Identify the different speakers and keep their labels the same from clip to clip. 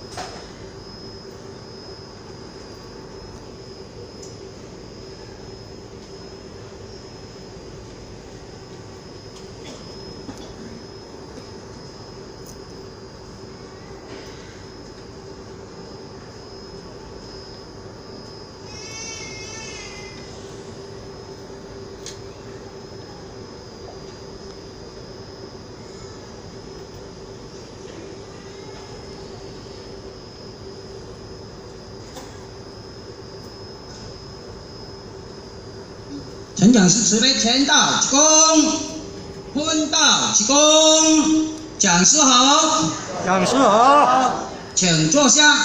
Speaker 1: 陈讲师慈悲，前道鞠躬，坤道鞠躬，讲师好，
Speaker 2: 讲师好，
Speaker 1: 请坐下。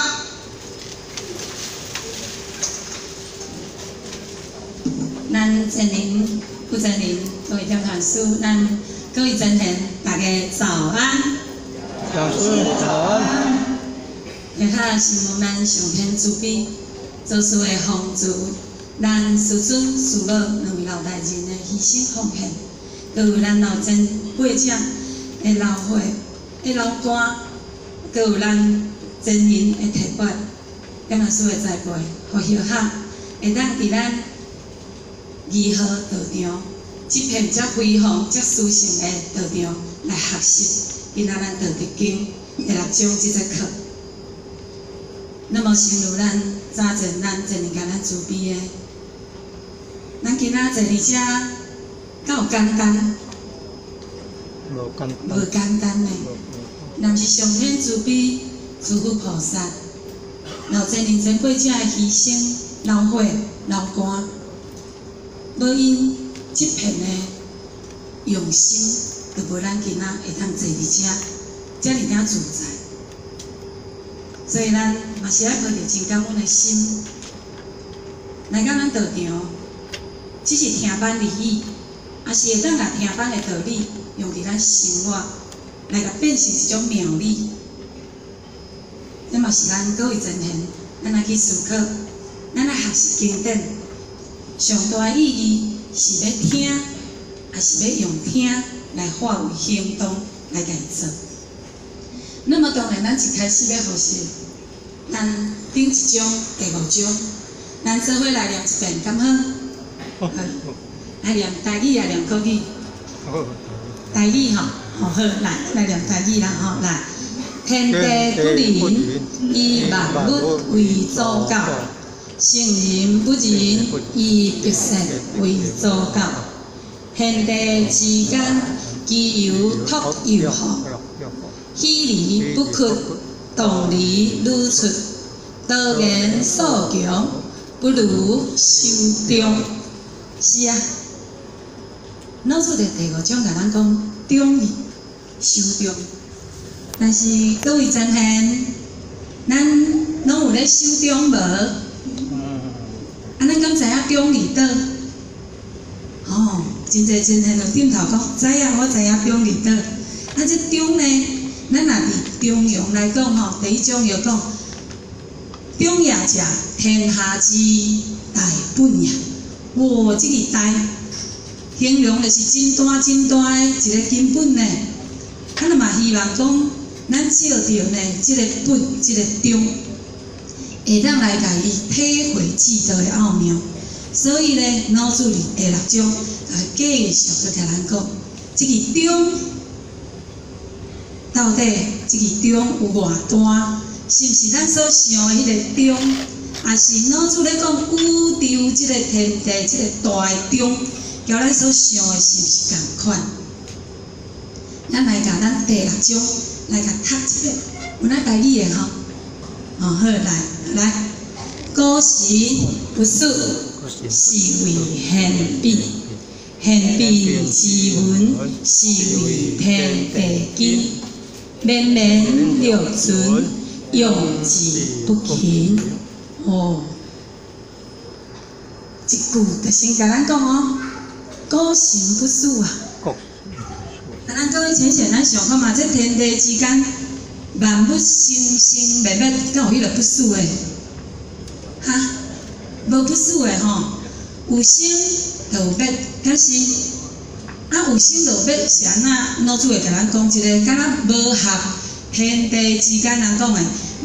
Speaker 3: 咱真人、不真人各位教传师，咱各位真人，大家早安。
Speaker 2: 讲师早安。
Speaker 3: 下是望咱上天慈悲，做事的奉助。 咱师尊、师母两位老大人的牺牲奉献，搁有咱老真过者的老伙、的老干，搁有咱真人的提拔，敢若师的栽培，互小学会当伫咱义和道场这片遮辉煌、遮殊胜的道场来学习，今仔咱道德经会来上这节课。那么，诚如咱早前咱真人甲咱慈悲的。 咱今仔坐伫遮，敢有简单？无简单嘞。若是上天慈悲、慈父菩萨，老真人真过者的牺牲、老血、老汗，无因这片的用心，就无咱今仔会当坐伫遮，遮尔领自在。所以咱嘛是爱抱着真感恩的心，来到咱道场。 只是听板利益，也是会当甲听板的道理用伫咱生活，来甲变成一种妙理。这嘛是咱各位真贤，咱来去思考，咱来学习经典，上大的意义是要听，还是要用听来化为行动来家做？那么当然，咱一开始要学习，咱顶一章、第5章，咱做伙来念一遍，敢好？ 来念台语啊，念国语。台语吼，好来念台语啦吼，来。天地不仁，以万物为祖教；圣人不仁，以百姓为祖教。天地之间，既有托有护，虚离不屈，动离愈出。道言所强，不如修中。 是啊，老祖在第5章甲咱讲忠义、修忠，但是各位真贤，咱拢有咧修忠无？咱敢知影忠义倒？哦，真侪真贤就点头讲，知影，我知影忠义倒。这忠呢，咱若伫中庸来讲吼，第1章就讲，忠也者，天下之大本也。 哇，这个大形容就是真大真大的一个根本呢。咱嘛希望讲，咱照着呢，这个本，这个中，会当来甲伊体会制道的奥妙。所以呢，老祖伫第6章继续去甲咱讲，这个中到底这个中有偌大？是不是咱所想的迄个中？ 也是老祖咧讲宇宙即个天地即个大的中，交咱所想的是毋是共款？咱来甲咱第6章来甲读一遍，有咱台语的吼，好来，古时不死，是为宪笔，宪笔之文是为天地经，绵绵流存，用之不勤。 哦，一句就先甲咱讲哦，古神不死啊！咱各位浅显，咱想看嘛，这天地之间，万物生灭灭，敢有迄个不死的？哈，无不死的吼，有生就有灭，但是有生就有灭是安怎？老祖会甲咱讲一个，敢若无合天地之间人讲的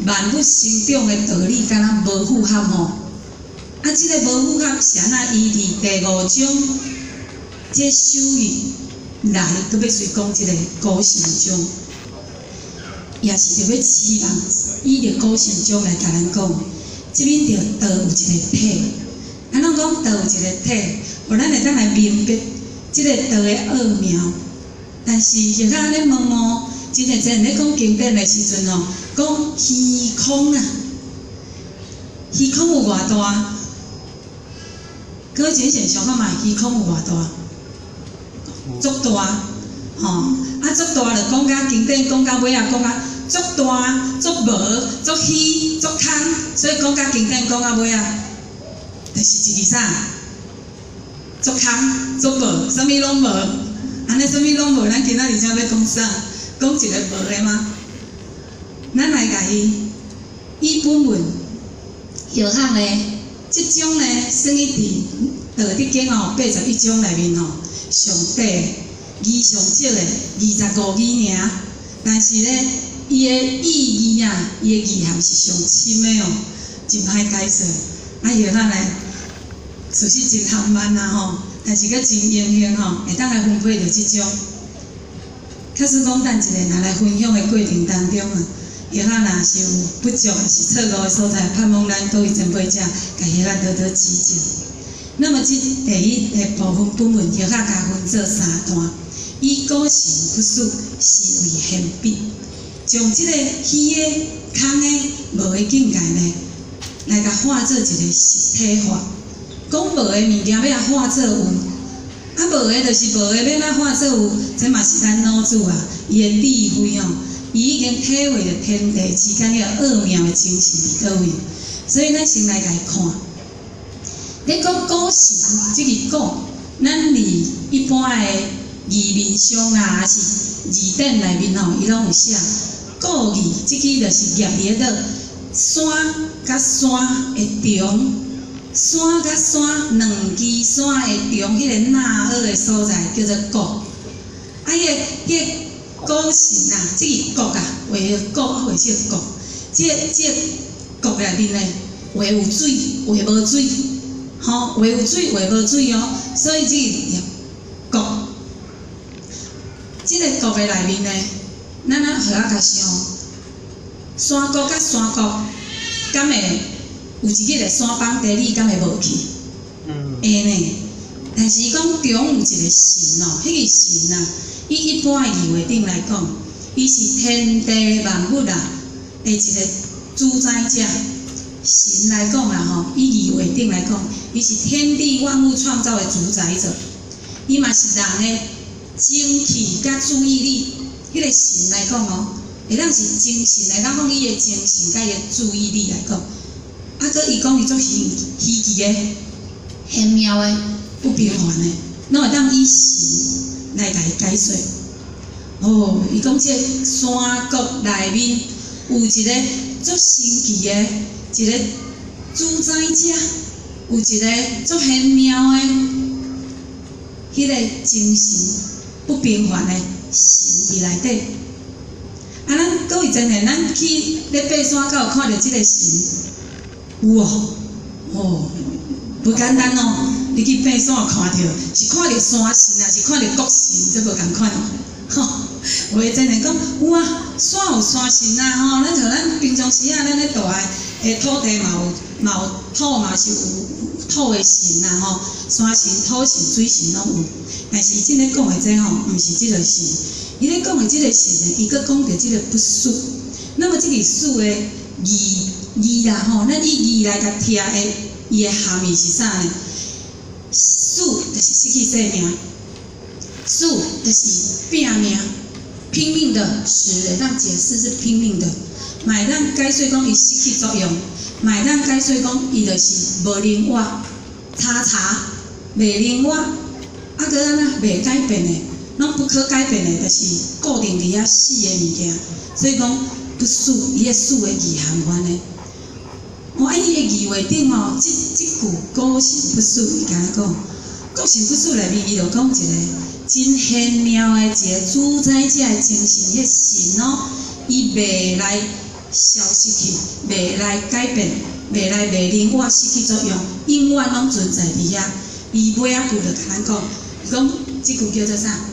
Speaker 3: 万物生长的道理，敢若无符合吼。啊，即个无符合是安那依伫第5章，这手语来，佮要随讲即个古神宗，也是着要希望以着古神宗来甲咱讲，即边着道有一个体，咱拢讲道有一个体，互咱会当来明白即个道的奥妙。但是就甲安尼问哦，真诶真咧讲经典的时阵哦，讲虚空啊，虚空有偌大？各位真正想看嘛，虚空有偌大？足大，吼、啊足大就讲甲经典讲到尾啊，讲甲足大、足无、足虚、足空，所以讲甲经典讲到尾啊，就是一字啥？足空、足无，啥物拢无。安尼啥物拢无，咱今仔日才要讲啥？讲一个无的吗？咱来甲伊本文药学呢，即种呢，算伊伫《道德经》哦81章内面哦，上短字上少的25字尔，但是呢，伊的意义啊，伊的意涵是上深的哦，真歹解说。啊，药学呢，就是真浪漫啊吼。但是，佮真英雄吼，会当来分配着即种。假使讲等一下，若来分享的过程当中啊，叶仔若是有不足，还是错误的所在，盼望咱各位前辈者，甲叶仔多多指正。那么，即第一个部分本文，叶仔加分做3段，以古神不死，是为显笔，将即个虚的、空的、无的境界呢，来甲化做一个实体化。讲无的物件要啊化做有，啊无的就是无的要啊化做有，这嘛是咱老祖啊，伊的智慧哦，伊已经体会着天地之间迄个奥妙的精神伫倒位，所以咱先来甲伊看。你讲古神，即个古，咱伫一般的字面上啊，还是字典内面吼，伊拢有写古字，即个就是业伫迄个山甲山的中。山甲山两支山的中，迄个纳尔的所在叫做国。啊，迄个古神啊，即个国啊，画国画即个国，即个国内面呢，画有水，画无水，吼，画有水，画无水哦。所以即个国，即个国的内面呢，咱啊互啊甲想，山国甲山国，敢会？有一日个山崩地理，敢会无去？会呢。但是讲中有一个神哦，迄个神啊，以一般的字话顶来讲，伊是天地万物啊的一个主宰者。神来讲啦吼，以字话顶来讲，伊是天地万物创造的主宰者。伊嘛是人的精气甲注意力，迄个神来讲哦，会当是精神来讲，讲伊的精神甲伊的注意力来讲。啊，佮伊讲伊做稀奇的、玄妙的、不平凡的，拢会当以神来甲伊解说。哦，伊讲这山国内面有一个足神奇的一个主宰者，有一个足玄妙的迄个精神不平凡的神伫内底。啊，咱各位真诶，咱去咧爬山，敢有看到即个神？有哦，不简单哦！你去爬山看到，是看到山神啊，是看到国神，这无共款哦。吼，话真诶讲，有啊，山有山神啊，吼，咱像咱平常时啊，咱咧住诶土地嘛有土嘛是有土诶神啊，吼，山神、土神、水神拢有。但是即咧讲诶这吼，毋是即个神，伊咧讲诶即个神呢，伊佫讲着即个不死。那么即个死诶字啦吼，咱以字来甲听诶，伊诶含义是啥呢？死就是失去生命，死就是拼命，拼命的死的，咱解释是拼命的。买咱解说讲伊失去作用，买咱解说讲伊就是无灵活，叉袂灵活，啊搁安那袂改变的，拢不可改变的，就是固定伫遐死的物件。所以讲不死，伊诶死的字含款呢。我伊个字话顶哦，即句古神不死，伊甲咱讲，古神不死内面伊就讲一个真玄妙的一个主宰者的精神，迄神哦，伊袂来消失去，袂来改变，袂来袂令我失去作用，永远拢存在伫遐。伊尾仔句就甲咱讲，伊讲即句叫做啥？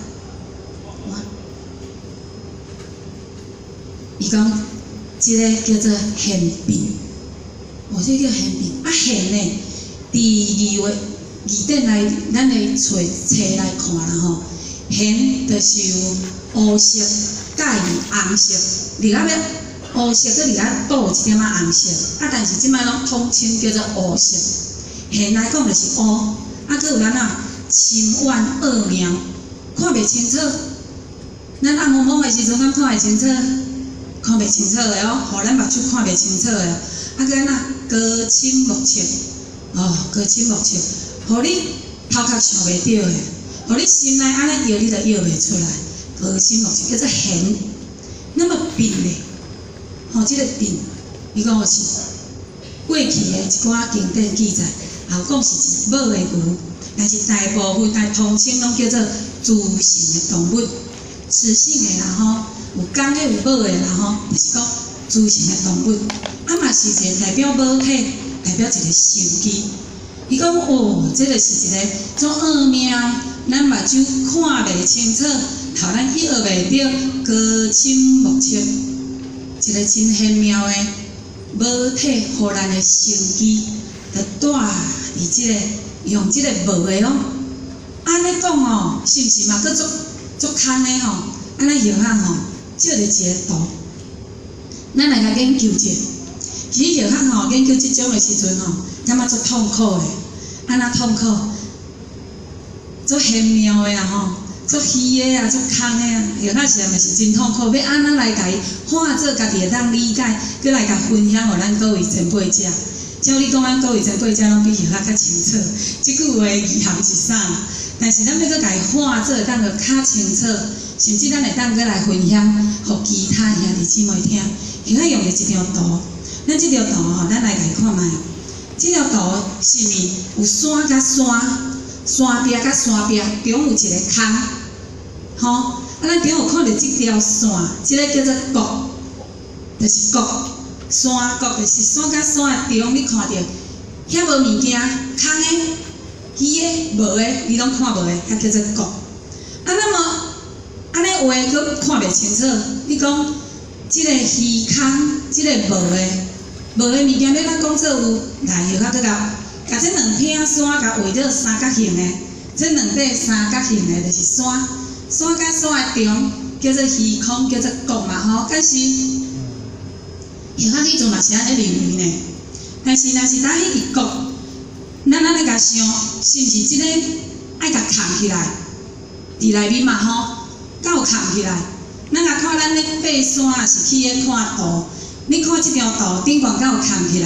Speaker 3: 伊讲即个叫做现变，即叫现变。啊现呢，伫字典来，咱来找来看啦吼。现就是有乌色甲伊红色，而家要乌色，搁而家倒一点仔红色。啊，但是即摆拢统称叫做乌色。现来讲就是乌，啊，搁有咱深远恶渺，看袂清楚。咱暗蒙蒙的时阵，敢看会清楚？看袂清楚的哦，互咱目睭看袂清楚的。啊，搁咱高深莫测，高深莫测，互你头壳想袂到的。互你心内安尼摇，你就摇袂出来。高深莫测叫做现。那么变呢？即个变，伊讲是过去的一寡经典记载，后讲是一母的牛，但是大部分统称拢叫做雌性的动物。雌性的啦吼，有公的有母的啦吼，就是讲雌性的动物。啊嘛是一个代表母体，代表一个受机。伊讲这个是一个做奥妙。咱目睭看袂清楚，互咱摇袂着，高深莫测，一个真玄妙的母体，互咱的生机，就带伫即个用即个无的咯。安尼讲吼，是毋是嘛？佫足空的吼，安尼药学吼，照着一个图，咱来甲研究者。其实药学吼研究即种的时阵吼，感觉足痛苦的，安那痛苦。足玄妙的啦吼，足虚的啊，足空的啊，有那时嘛是真痛苦。要安怎来甲伊化做家己会当理解，佮来甲分享互咱各位前辈者。照你讲，咱各位前辈者拢比许较清楚。即句话意涵是啥？但是咱要佮甲伊化做，当个较清楚，甚至咱会当佮来分享，互其他兄弟姊妹听。许较用着一张图，咱即张图吼，咱来甲伊看卖。即张图是毋是有山甲山？山壁甲山壁中有一个空，吼，啊，咱中有看到即条线，即个叫做角，就是角，山角就是山甲山的中，你看到遐无物件，空的、虚的、无的，你拢看无的，遐叫做角。啊，那么安尼话佫看袂清楚，你讲即个虚空，即个无的，无的物件要咱讲做有，来又较佫甲这两片山甲围着三角形的，这两块三角形的就是山，山甲山的中叫做虚空，叫做角嘛吼。但是，有较迄阵嘛是安尼认为呢。但是若是当迄个角，咱安尼甲想，是毋是即个爱甲藏起来？伫内面嘛吼，敢有藏起来？咱甲看咱咧爬山，也是去咧看图，你看即张图顶悬敢有藏起来？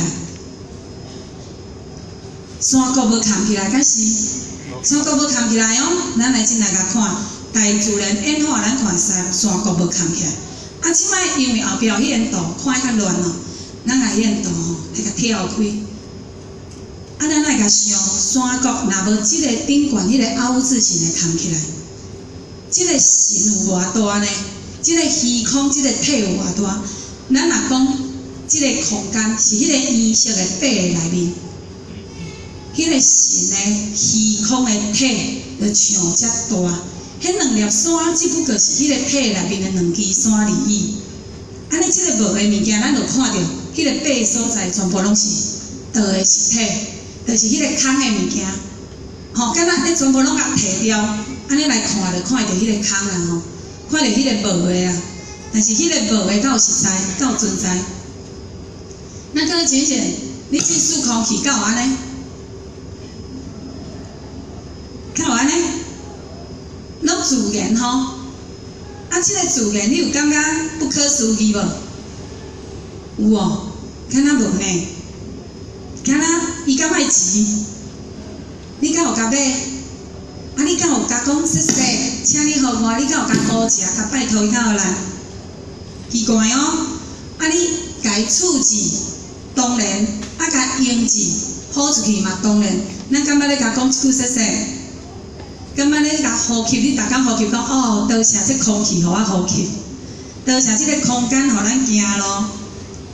Speaker 3: 山角无藏起来，敢是山角无藏起来哦。咱来先来甲看大自然演化，咱看山角无藏起来。啊，即摆因为后壁迄个图看较乱哦，咱来迄个图吼来甲跳开。啊，咱来甲想山角，若无即个顶悬迄个凹字形的藏起来，即个神有偌大呢？即个虚空，即个体有偌大？咱若讲即个空间是迄个圆色的底的内面。迄个神的虚空的体，就像遮大。迄两粒山只不过是迄个体内面的两支山而已。安尼，即个无的物件，咱就看到迄个底所在全部拢是倒的实体，就是迄个空的物件。吼，敢若你全部拢甲摕掉，安尼来看就看到迄个空啦吼，看到迄个无的啊。但是迄个无的，敢有实在，敢有存在？咱搁想想，你进数空气，敢有安尼？敢有安尼？拢自然吼，啊，即个自然你有感觉不可思议无？有哦，敢若无呢？敢若伊敢爱钱？你敢有甲买？啊，你敢有甲讲谢谢，请你互我？你敢有甲乌食？甲拜托伊敢有来？奇怪哦，啊，你甲伊处置，当然，啊，甲用字好出去嘛，当然，咱敢捌咧甲讲一句谢谢？感觉咧甲呼吸，你逐工呼吸讲哦，多谢这空气，互我呼吸；多谢这个空间，互咱行路；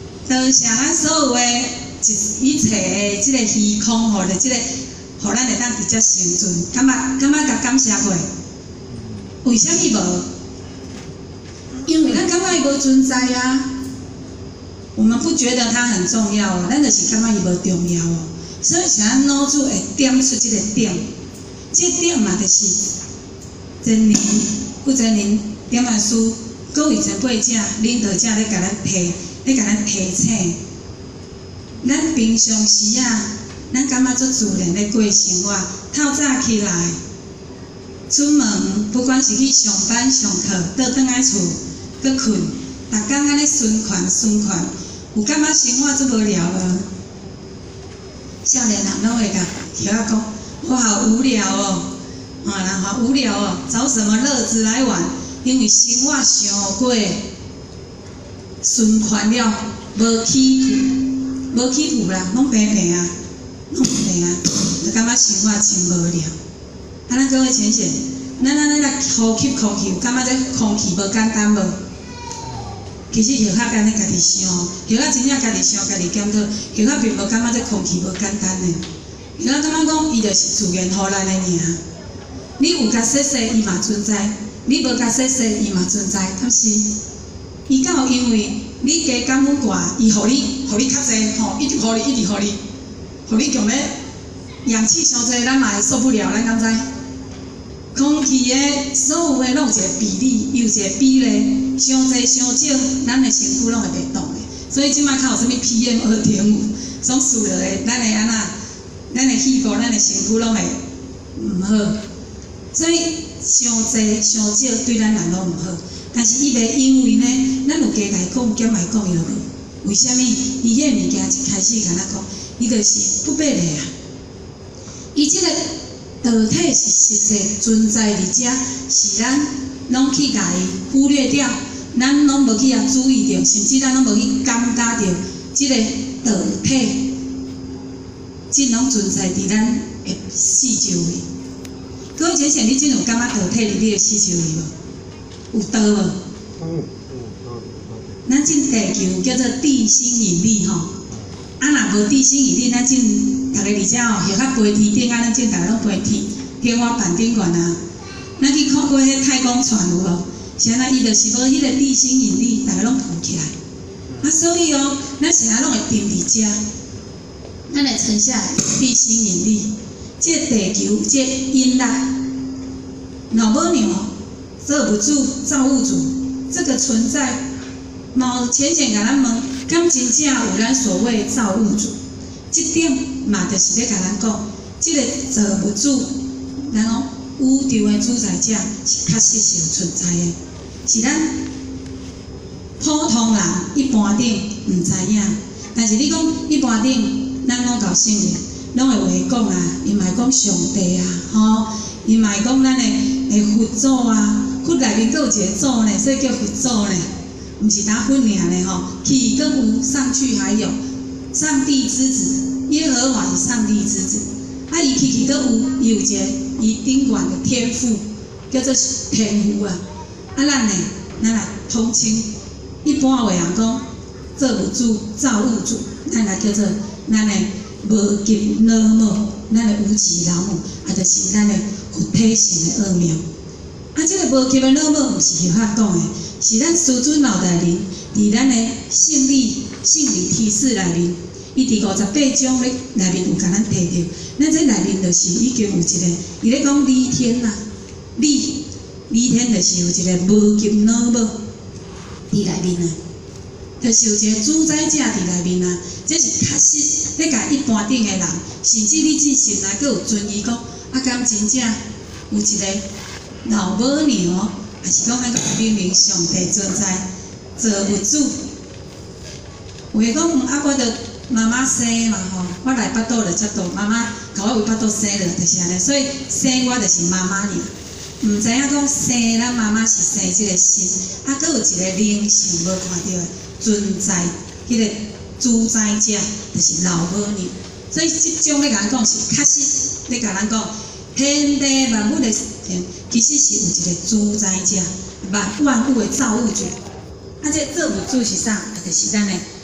Speaker 3: 像咱所有的一切的即个虚空吼，就即个，互咱会当直接生存，感觉甲感谢过？为什么无？因为咱感觉伊无存在啊。我们不觉得它很重要哦，咱就是感觉伊无重要哦。所以像咱脑子会点出即个点，这点嘛就是真灵、不真灵、点啊书，各位前辈者、领导者咧甲咱提醒。咱平常时啊，咱感觉足自然咧过生活，透早起来，出门不管是去上班、上课，倒转来厝，搁困，逐工安尼循环，有感觉生活足无聊无？少年人拢会甲许我讲，我好无聊哦，人好无聊哦，找什么乐子来玩？因为生活上过循环了，无起伏啦，拢平啊，就感觉生活真无聊。咱各位浅显，咱来呼吸，有感觉这空气无简单无？其实许较干咧家己想，许较真正家己想，家己检讨，许较并无感觉这空气无简单嘞。许较感觉讲，伊就是自然互咱的尔。你有甲说说，伊嘛存在；你无甲说说，伊嘛存在。但是，伊敢有因为你加感恩挂，伊互你较济吼，一直互你强咧，氧气伤济，咱嘛会受不了，咱敢知？空气的所有的拢有一个比例，有一个比例，伤济伤少，咱的身躯拢会袂动的。所以即摆较有啥物 PM2.5，总输落的，咱的安那，咱的气候，咱的身躯拢会毋好。所以伤济伤少对咱人拢毋好。但是伊袂因为呢，咱有加来讲，减来讲伊就无。为虾米？伊迄个物件一开始甲咱讲，伊就是不变的啊。伊即个道体是实际存在伫遮，是咱拢去甲伊忽略掉，咱拢无去遐注意着，甚至咱拢无去感觉着即个道体，真拢存在伫咱的四周围。各位姐姐，你真有感觉道体伫你的四周围无？有道无？咱这地球叫做地心引力吼，若无地心引力，咱这逐个伫遮吼，许较飞天顶啊，咱这逐个拢飞天花板顶悬啊。咱去看过迄太空船有无？是安那伊就是无迄个地心引力，逐个拢浮起来。啊，所以哦，咱是安拢会定伫遮，咱来称下地心引力。这地球这引力，老母娘造物主、造物主这个存在。毛浅浅甲咱问，敢真正有咱所谓造物主？这点嘛，就是咧甲咱讲，这个造物主，然后宇宙的主宰者是确实是有存在的，是咱普通人一般顶唔知影。但是你讲一般顶，咱拢搞信任，拢会话讲啊，伊嘛会讲上帝啊，吼，伊嘛会讲咱的佛祖啊，佛内面阁有一个祖呢，所以叫佛祖呢。毋是打混尔嘞吼，起更无，上去还有上帝之子，耶和华是上帝之子。啊，伊起更有，伊有一个伊顶悬的天赋，叫做天赋啊。啊，咱来统称，一般话人讲造物主、造物主，咱来叫做咱的无极老母，咱的无极老母，啊，就是咱的佛体性的奥妙。啊，这个无极的老母，毋是许遐讲的。是咱师尊老大人，伫咱的圣理体式内面，伊伫58章咧内面有甲咱提到，咱这内面就是已经有一个，伊咧讲理天啦，理天就是有一个无极老母伫内面啊，就是有一个主宰者伫内面啊，这是确实咧甲一般顶的人，甚至你至心内阁有存疑讲，啊，敢真正有一个老母娘？还是讲咱个明明上帝存在，造物主。话讲，啊，我着妈妈生嘛吼，我来巴肚就接到妈妈，甲我为巴肚生落，就是安尼。所以生我就是妈妈尔，毋知影讲生咱妈妈是生即个心，啊，阁有一个灵性无看到的存在，迄个主宰者就是老母娘。所以即种咧甲咱讲是确实咧甲咱讲，天地万物的其实是有一个主宰者，万物的造物主。啊，这造物主是啥？就是咱的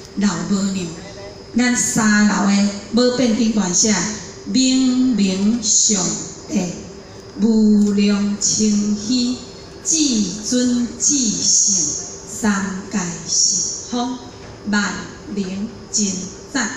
Speaker 3: 老母娘，咱三老的无变经观写，明明上帝，无量清虚，至尊至圣，三界十方，万灵真赞。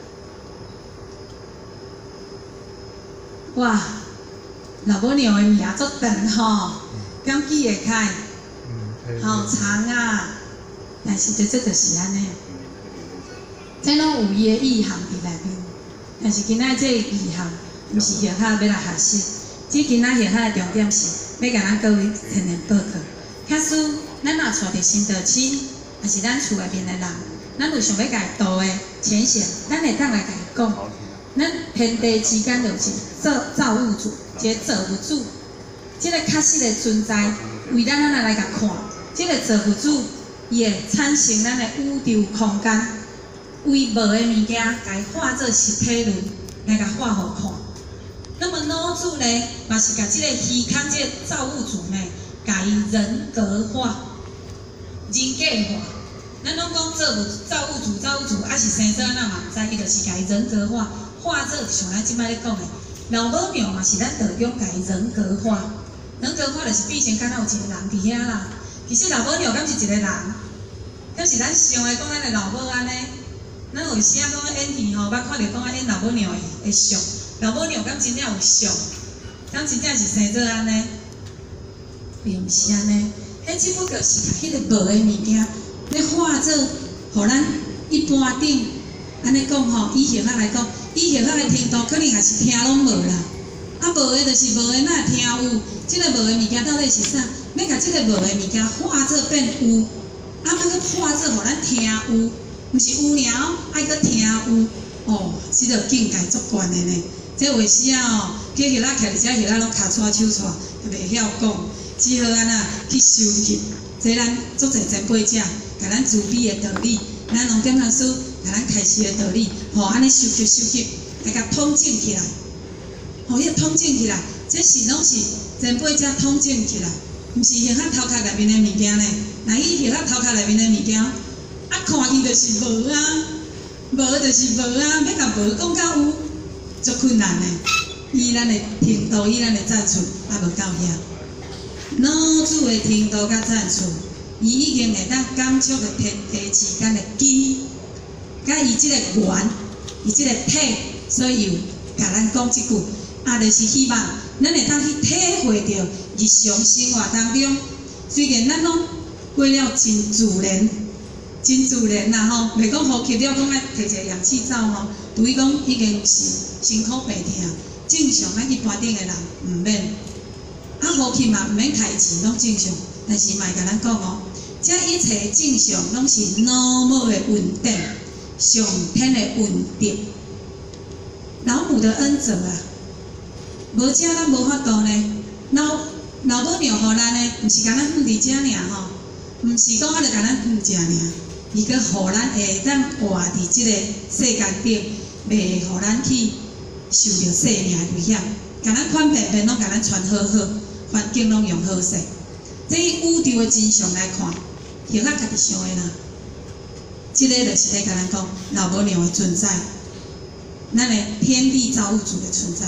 Speaker 3: 哇！老母娘的名足长吼，敢记会开？好长啊！但是这就是安尼，这拢有伊的意涵伫内面。但是今仔这个意涵，毋是学校要来学习，只今仔学校的重点是要甲咱各位天天报告。假使咱若带着新道亲，也是咱厝内面的人，咱有想要甲伊度的浅显，咱会当来甲伊讲。咱天地之间就有一造物主，一个造物主，这个确实的存在，为咱来甲看，这个造物主伊会产生咱的宇宙空间，为无的物件，甲伊化作实体论来甲化互看。那么老主呢，嘛是甲这个虚空这个造物主呢，甲伊人格化、人格化。咱拢讲造物主，啊是生做安怎嘛？毋知伊就是甲伊人格化。化作像咱即摆咧讲的，老母娘嘛是咱道中甲伊人格化，人格化就是变成敢若有一个人伫遐啦。其实老母娘敢是一个人，敢是咱想的讲咱的老母安尼。咱有时啊讲演戏吼，捌看着讲演老母娘的相，老母娘敢真正有相，敢真正是生做安尼，并毋是安尼。迄只不过是甲迄个无的物件，咧化作，互咱一般顶安尼讲吼，以现在来讲。以现在的程度，可能也是听拢无啦。啊，无的就是无的，哪会听有？即个无的物件到底是啥？要甲即个无的物件化作变有，啊，要搁化作互咱听有，毋是有尔，爱搁听有。哦，即个境界足悬的呢。这有时啊哦，叫迄仔徛伫遮，迄仔拢骹喘手喘，就袂晓讲，只好安那去收集。这咱足侪前辈者，甲咱慈悲的道理，咱龙点老师。甲咱开示的道理，吼安尼收集，来甲统整起来，吼迄统整起来，这是拢是前辈才统整起来，毋是现在头壳内面的物件呢。那伊现在头壳内面的物件，啊看伊就是无啊，无就是无啊，要甲无讲到有，足困难的。以咱的程度，以咱的赞处，还无到遐。老子的程度甲赞处，伊已经会当感触着天地之间的机。甲伊即个缘，伊即个体，所以有甲咱讲即句，就是希望咱会当去体会着日常生活当中，虽然咱拢过了真自然啦吼，袂讲呼吸了讲爱摕一个氧气罩吼，除非讲已经是身躯白疼，正常咱一般顶的人毋免，呼吸嘛毋免开钱拢正常，但是嘛会甲咱讲哦，这一切正常拢是normal的稳定。上天的稳定，老母的恩泽啊，无这咱无法度呢。老母娘互咱呢，毋是甲咱放伫遮尔吼，毋是讲就甲咱放遮尔，伊阁互咱会当活伫即个世间顶，袂互咱去受着生命危险，甲咱款便便拢甲咱穿好好，环境拢用好势。这宇宙的真相来看，许较家己想的啦。即个就是咧甲咱讲老母娘的存在，咱的天地造物主的存在。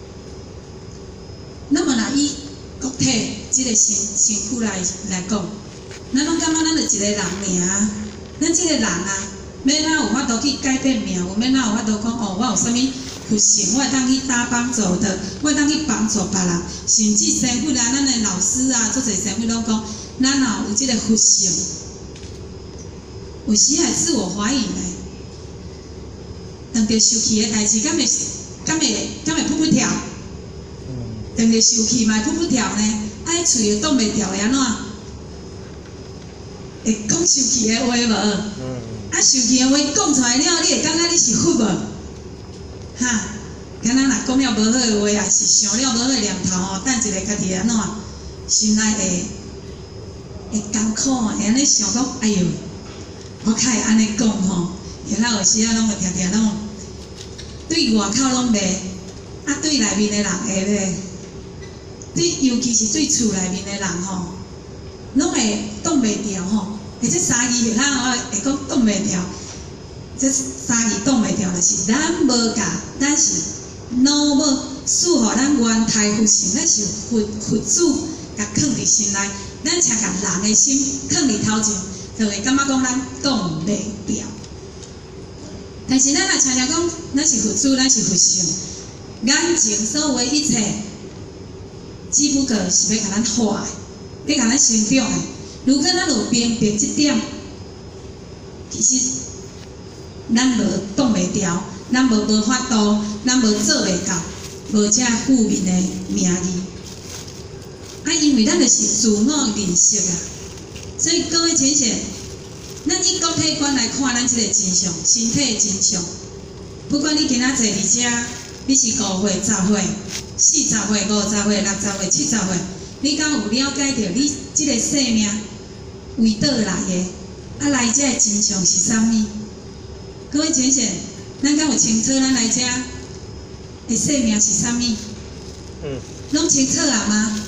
Speaker 3: 那么若以国体即个身躯来讲，咱拢感觉咱就一个人尔。咱即个人啊，要哪有法度去改变命运？要哪有法度讲哦，我有啥物福性，我会当去打帮助的，我会当去帮助别人，甚至生活啊，咱的老师啊，做侪生活拢讲，咱若有即个福性。有时也自我怀疑呢，当着受气的代志，敢会噗噗跳？当着受气嘛噗噗跳呢？爱喙会挡袂牢的安怎？会讲受气的话无？啊，受气的话讲出来了，你会感觉你是佛无？哈，敢若若讲了无好的话，也是想了无好的念头吼，等一下家己安怎？心内会艰苦，会安尼想讲，哎哟。我较会安尼讲吼，现在有时啊，拢会常常拢对外口拢袂，啊对内面的人会袂，对尤其是对厝内面的人吼，拢会挡袂牢吼。而且三字现在会讲挡袂牢， 这三字挡袂掉，就是咱无甲，咱是脑无使互咱原态佛性，咱是佛祖甲藏伫心内，咱请甲人的心藏伫头前，就会感觉讲咱挡袂掉。但是咱若常常讲，咱是佛祖，咱是佛性，眼前所有一切，只不过是要甲咱化的，要甲咱成长的。如果咱有明白这点，其实咱无挡袂掉，咱无法度，咱无做袂到，无遮负面的名义。因为咱就是自我认识啊，所以各位浅显。咱以国体观来看，咱即个真相，身体的真相。不管你今仔坐伫遮，你是5岁、10岁、40岁、50岁、60岁、70岁，你敢有了解到你即个生命为倒来的？来遮的真相是啥物？各位浅显，咱敢有清楚咱来遮的生命是啥物？拢清楚啊吗？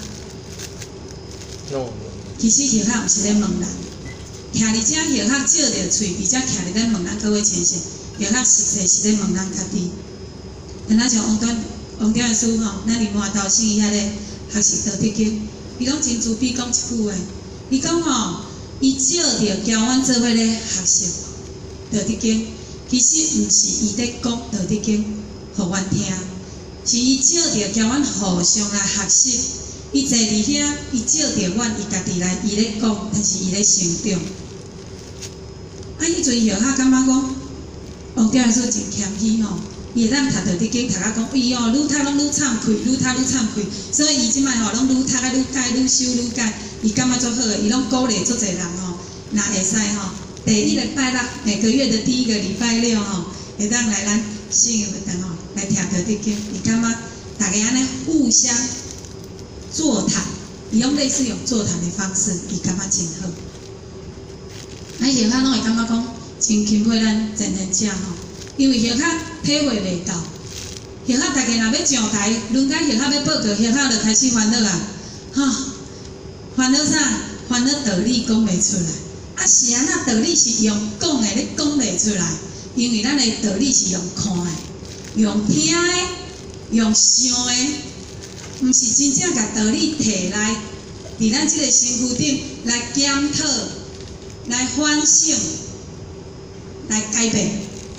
Speaker 3: 其实叶学毋是咧问咱。徛伫遮，叶学照着喙，而且徛伫咧问咱各位先生，叶学实际是咧问咱家己。像王点的师吼，咱伫麻豆省伊遐咧学习道德经，伊讲真自卑讲一句话，伊讲吼，伊照着教阮做伙咧学习道德经，其实毋是伊咧讲道德经互阮听，是伊照着教阮互相来学习。伊坐伫遐，伊照着阮，伊家己来，伊咧讲，但是伊咧成长。迄阵叶学感觉讲，王点师真谦虚吼，伊会当读道德经，读啊讲，伊哦愈读拢愈惭愧，愈读愈惭愧，所以伊即摆吼拢愈读啊愈改，愈修愈改，伊感觉足好诶，伊拢鼓励足侪人吼，若会使吼，第1礼拜6，每个月的第1个礼拜6吼，会当来咱省的活动吼，来听道德经，伊感觉大家安尼互相。座谈，伊用类似用座谈的方式，伊感觉真好。叶学拢会感觉讲真钦佩咱前贤者吼，因为叶学体会袂到。叶学大家若要上台，轮到叶学要报告，叶学就开始烦恼啊，烦恼啥？烦恼道理讲袂出来。是安那道理是用讲的，你讲袂出来，因为咱的道理是用看的、用听的、用想的。毋是真正甲道理摕来，伫咱即个身躯顶来检讨、来反省、来改变。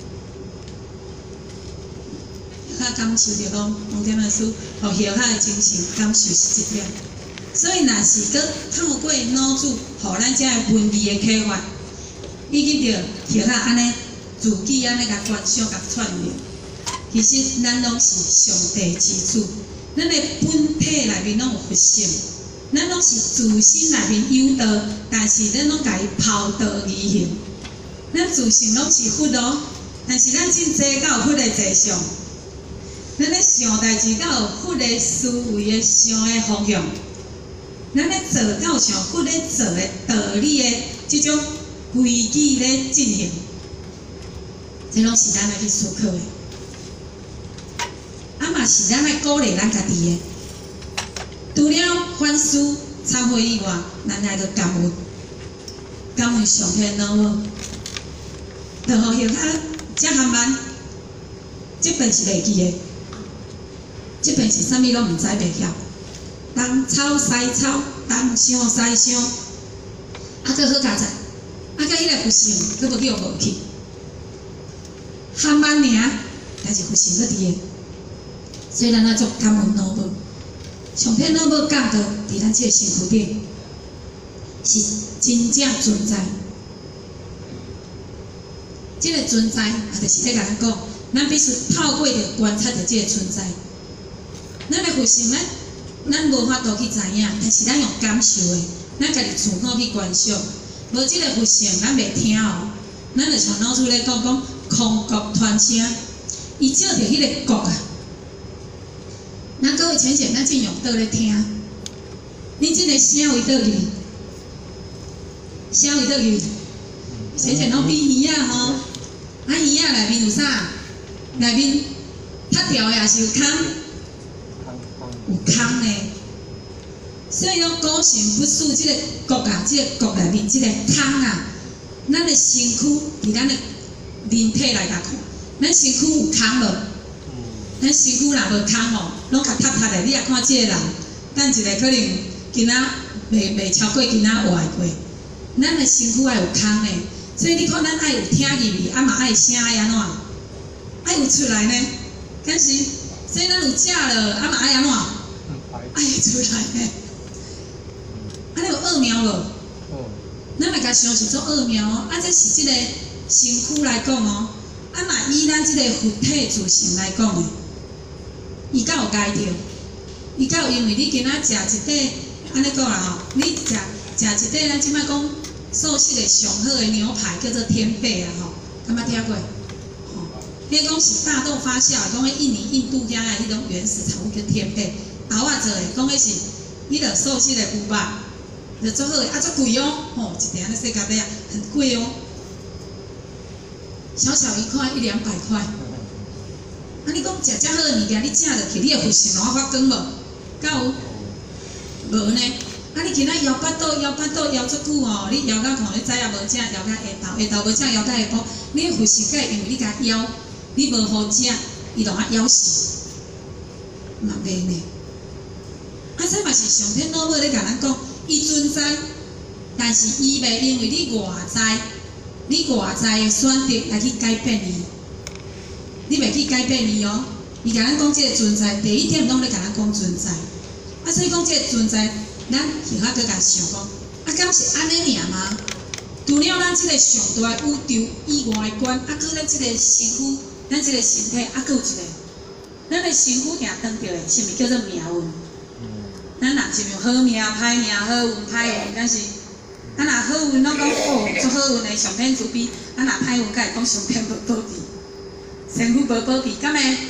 Speaker 3: 感受着讲，王点的师互叶学的精神感受是这点。所以，若是搁透过脑子，互咱遮的文字的启发，已经着叶学安尼自己安尼甲观想、甲串联，其实咱拢是上帝之子。咱的本体内面拢有佛性，咱拢是自身内面有道，但是咱拢家己抛道而行。咱自性拢是佛哦，但是咱真济甲有佛的迹象。咱咧想代志，甲有佛的思维的想的方向。咱咧做到像佛咧做的道理的即种规矩咧进行，这拢是咱要去思考的。嘛是咱来鼓励咱家己的。除了反思、忏悔以外，咱还着感恩，感恩上天老母，就互叶学遮含慢，即边是袂记的，即边是啥物拢毋知袂晓，东抄西抄，东想西想，搁好佳哉，搁迄个佛性，搁无叫无去，含慢尔，但是佛性搁伫个。所以咱要做感恩老母，上天老母降到伫咱即个身躯顶，是真正存在。即个存在，也就是咧甲咱讲，咱必须透过着观察着即个存在。咱的佛性咧，咱无法度去知影，但是咱用感受的，咱家己自我去观想。无即个佛性，咱袂听哦。咱就像脑子咧讲空国传声，伊照着迄个国啊。咱各位浅显，咱正用倒咧听，恁即个声为倒去？声为倒去？浅显拢比鱼仔吼，鱼仔内面有啥？内面塌掉的也是有空，有空的。所以讲古神不属即个国啊，即个国内面即个空啊，咱的身躯伫咱的人体来甲看，咱身躯有空无？咱身躯若无空吼，拢甲塌塌的。你也看即个人，等一个可能囡仔袂超过囡仔活会过。咱的身躯爱有空的，所以你看咱爱有听入去，啊嘛爱声爱安怎？爱有出来呢？敢是？所以咱有食了，啊嘛爱安怎？爱出来呢？安尼有恶苗无？咱来甲想是做恶苗哦，啊，这是即个身躯来讲哦，啊嘛以咱即个佛体自性来讲的，伊敢有解着？伊敢有因为你今仔食一块，安尼讲啦吼，你食一块，咱即摆讲素食的上好的牛排叫做天贝啊吼，敢捌听过？吼，迄讲是大豆发酵，讲迄印度遐个迄种原始产物叫天贝，后仔做的，讲迄是伊着素食的牛肉。就做好个，啊，足贵哦，吼，一条安尼细甲尾啊，很贵哦，小小一块100-200块。啊，你讲食遮好个物件，你食落去，你会佛性有法光无？敢有？无呢。啊，你今仔摇巴肚摇足久哦，你摇到可能早也无食，摇到下昼无食，摇到下晡，你的佛性该因为你甲摇，你无好食，伊就甲咬死，嘛袂呢。啊，这嘛是上天老母咧甲咱讲。伊存在，但是伊袂因为你外在的选择来去改变伊，你袂去改变伊哦。伊甲咱讲即个存在，第一点拢咧甲咱讲存在。啊，所以讲即个存在，咱其他搁甲想讲，啊，敢是安尼尔吗？除了咱即个上大宇宙以外的观，啊，搁咱即个身躯，咱即个身体，啊，搁有一个，咱的身躯定当着的，是毋是叫做命运？咱若是好命、歹命、好运、歹运，但是咱若好运，拢讲哦，做好运的上天慈悲；咱若歹运，甲会讲上天无保庇，身躯无保庇，敢会？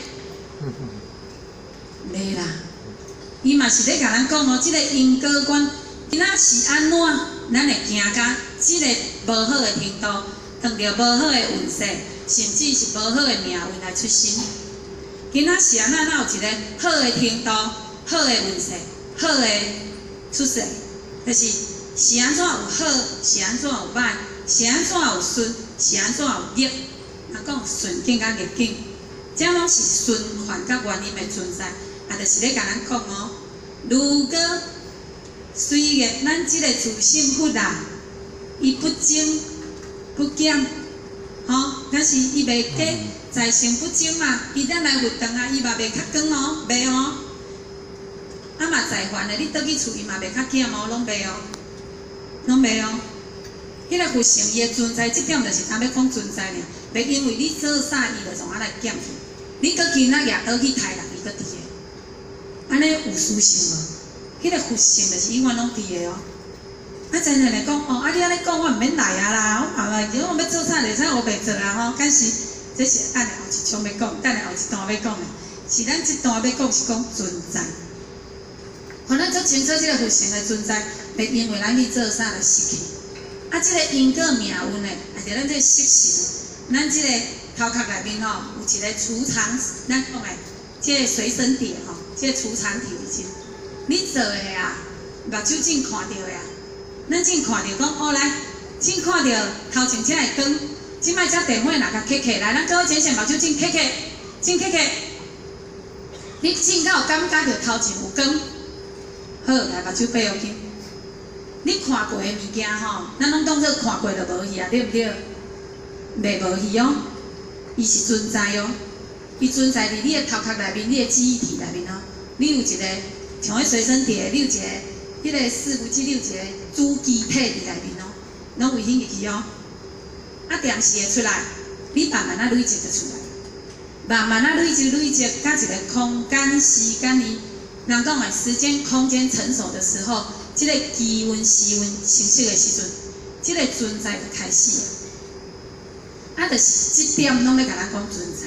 Speaker 3: 袂啦，伊嘛是咧甲咱讲哦，即个因果观，今仔是安怎，咱会行甲即个无好的程度，碰到无好的运势，甚至是无好的命运来出生。今仔是安怎，咱有一个好的程度、好的运势。好的出世，就是是安怎有好，是安怎有歹，是安怎有顺，是安怎有逆。若讲顺境甲逆境，这拢是循环甲原因的存在。啊，就是咧甲咱讲哦，如果虽然咱即个自性佛啊，伊不精不减，吼，但是伊袂假，在性不精嘛，伊咱来活动啊，伊嘛袂较光哦，袂哦。啊嘛在还的，你倒去厝伊嘛袂较减哦，拢袂哦，拢袂哦。迄个佛性伊的存在，即点就是咱要讲存在尔，袂因为你做啥伊就从啊来减去，你搁今仔夜倒去刣人伊搁伫个，安尼有殊性无？迄个佛性就是永远拢伫个哦。啊，真正来讲哦，啊你安尼讲我毋免来啊啦，我后来如果我要做啥就啥我袂做啊吼，但是这是等下后一章要讲，等下后一段要讲的，是咱即段要讲是讲存在。可能做清楚即个佛性的存在，袂因为咱去做啥来失去。啊，即个因果命运的，也是咱这个习性，咱即个头壳内面吼有一个储藏，咱讲的即个随身碟吼，即个储藏体已经，你做的啊，目睭镜看到的啊，咱镜看到讲哦来，镜看到头前遮会光，即摆遮电话若甲开来，咱各位先生目睭镜开，镜开，你镜敢有感觉到头前有光？好，来目睭闭落去。你看过的物件吼，咱拢当作看过就无去啊，对不对？袂无去哦，伊是存在哦，伊存在伫你的头壳内面，你的记忆体内面哦。你有一个像迄随身碟，你有一个迄个伺服器，你有一个主机体伫内面哦，拢卫星入去哦。啊，电视会出来，你慢慢啊累积就出来，慢慢啊累积，甲一个空间、时间伊。人讲诶，时间、空间成熟的时候，即个机运、时运成熟的时阵，即个存在就开始了。啊，就是即点拢咧甲咱讲存在。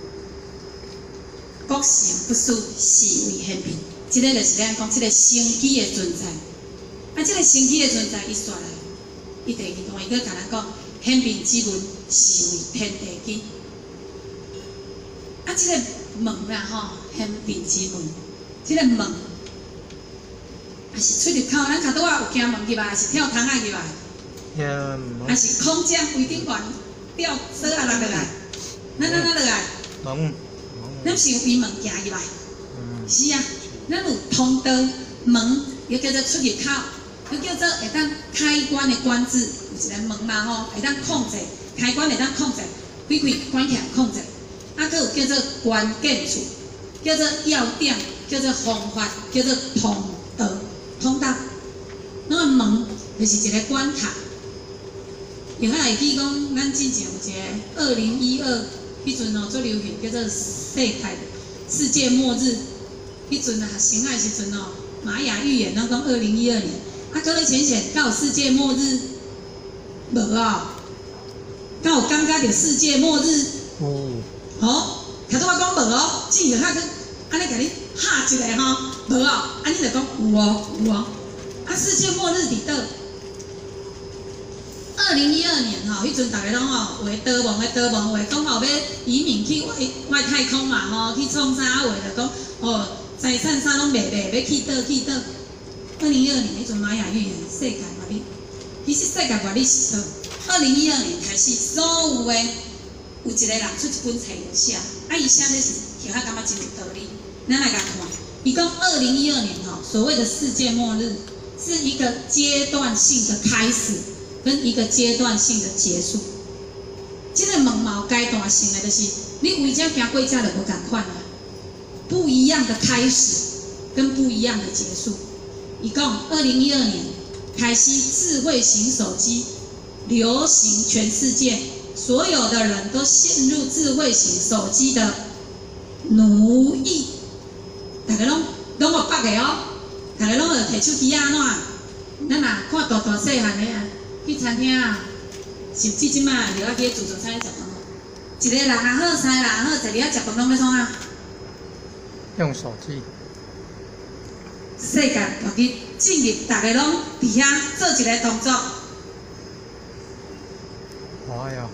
Speaker 3: 国性不属，是为显变。即个就是咱讲即个生机的存在。啊，即个生机的存在，伊煞来，伊第二段伊搁甲咱讲显变之门，是为天地间。啊，即个门啦吼，显变之门。即个门，还是出入口，咱脚拄仔有行门入来，还是跳窗仔入来？还是空间规定管吊绳啊落来，咱落来，
Speaker 2: 门，
Speaker 3: 咱是有边门行入来。是啊，咱有通道门，又叫做出入口，又叫做会当开关的关子，有一个门嘛吼，会当控制，开关会当控制，开开关起来控制。啊，佫有叫做关键处，叫做要点，叫做方法，叫做通道。那个门就是一个关卡。又还会记讲，咱之前有一个2012，迄阵哦最流行叫做世界末日。迄阵啊，学生的时阵哦，玛雅预言，咱讲2012年，啊，各位浅显，敢有世界末日？无哦，敢有感觉到世界末日？哦，头拄我讲无哦，只是较去安尼甲你吓一下吼，无哦，啊你就讲有哦，有哦，啊世界末日伫倒？2012年吼，迄阵大家拢吼画导梦，话讲吼要移民去外太空嘛吼，去创啥话就讲哦。财产啥拢袂，要去倒。2012年迄阵玛雅预言世界末日，其实世界末日是倒。2012年开始，所有的有一个人出一本册就写，啊伊写的是听下感觉真有道理。咱来甲看，伊讲2012年吼，所谓的世界末日是一个阶段性的开始，跟一个阶段性的结束。这个门嘛有阶段性的，就是你为遮行过遮就无共款啊。不一样的开始跟不一样的结束。一共2012年开始，智慧型手机流行全世界，所有的人都陷入智慧型手机的奴役。大家拢有捌的哦，大家拢会摕手机安怎？咱若看大细汉的啊，去餐厅啊，甚至即摆就要去自助餐食饭，一个人也好，三个人也好，坐伫遐食饭拢要创啊？
Speaker 2: 用手机。
Speaker 3: 世界大家进入，大家拢伫遐做一个动作。
Speaker 2: 滑呀。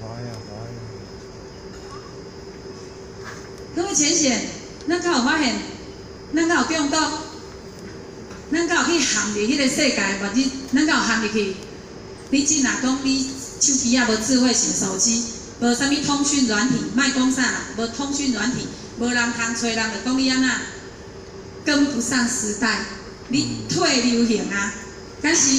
Speaker 3: 各位浅显，咱敢有发现？咱敢有中到？咱敢有去陷入迄个世界末日？咱敢有陷入去？你只若讲你手机啊无智慧型手机，无啥物通讯软体，莫讲啥啦，无通讯软体。无人通找人，就讲你安那跟不上时代，你退流行啊，敢是？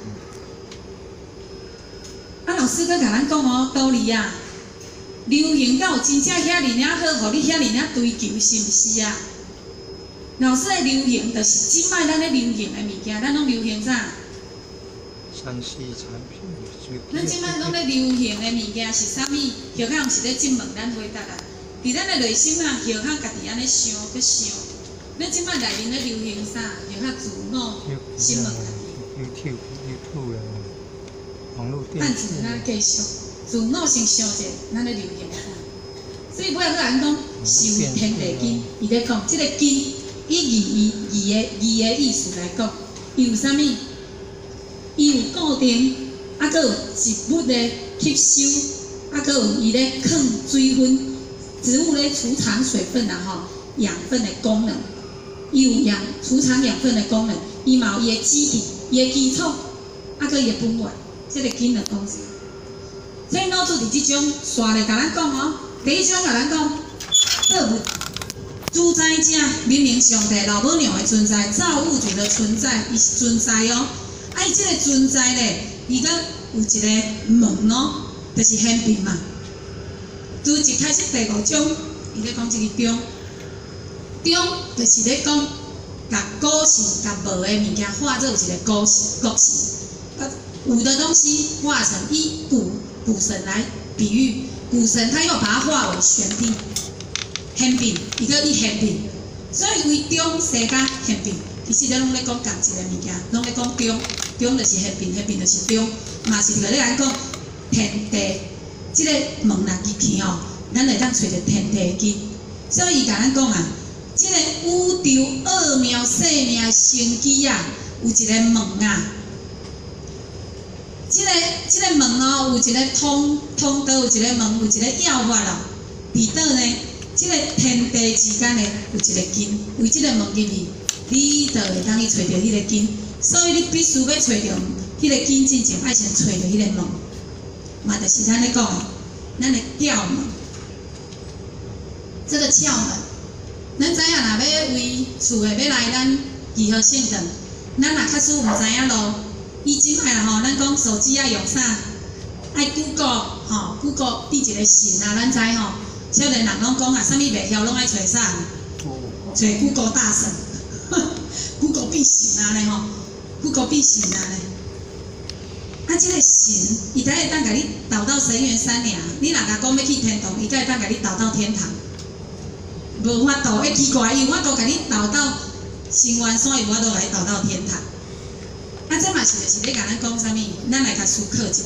Speaker 3: 啊，老师搁甲咱讲哦，道理啊，流行敢有真正遐尔好，互你遐尔追求，是毋是啊？老师的流行，就是即摆咱咧流行的物件，咱拢流行啥
Speaker 2: ？3C 产品。
Speaker 3: 咱即摆拢咧流行的物件是啥物？后口毋是咧质问咱回答啊。伫咱的内心啊，后口家己安尼想，去想，咱即摆内面咧流行啥？后口自我心问家己。
Speaker 2: YouTube 啊，网络电视。
Speaker 3: 咱就是咱继续，自我先想者，咱咧流行啥？所以尾仔咱讲受天地经，伊咧讲即个经，以义的意思来讲，伊有啥物？伊有固定，啊，佮有植物的吸收，啊，佮有伊咧藏水分。植物咧储藏水分啊，吼，养分的功能，伊有储藏养分的功能，伊嘛有伊的基体、伊的基础，啊，佮伊的本源，这个紧的东西。所以脑子伫即种线咧，甲咱讲哦，第一种甲咱讲，造物主宰者、明明上帝、老母娘的存在、造物主的存在，伊是存在哦。啊，伊这个存在咧，伊佮有一个门哦，就是显平嘛。từ一开始第5章，伊咧讲这个中就是咧讲，甲古神甲无的物件化做一个古神，有的东西化成以古神来比喻，古神他又把它化为玄牝，显牝，伊个以显牝，所以为中世间显牝，其实咱拢咧讲同一个物件，拢咧讲中就是显牝，显牝就是中，嘛是个咧讲天地。即个门若入去吼，咱会当找着天地经，所以伊甲咱讲啊，即个宇宙奥妙生命生机啊，有一个门啊，即个门哦，有一个通道，有一个门，有一个要法咯。伫倒呢，即个天地之间呢，有一个经，为即个门入去，你就会当去找着迄个经，所以你必须要找着迄个经之前，爱先找着迄个门。嘛，就是咱咧讲， 咱的窍门。这个窍门，咱知影若要为厝的要来咱集合性等，咱若确实毋知影咯。以即摆啦吼，咱讲手机爱用啥？爱 Google 吼 ，Google 变一个神啊，咱知吼。少年人拢讲啊，啥物袂晓拢爱找啥？找 Google 大神，Google 变神啊咧吼 ，Google 变神啊咧。啊，即个神，伊才会当甲你导到神元山尔。你若甲讲要去天堂，伊才会当甲你导到天堂。无法度，奇怪，伊有法度甲你导到神元山，伊无法度甲你导到天堂。啊，这嘛是就是咧甲咱讲啥物？咱来甲思考一下。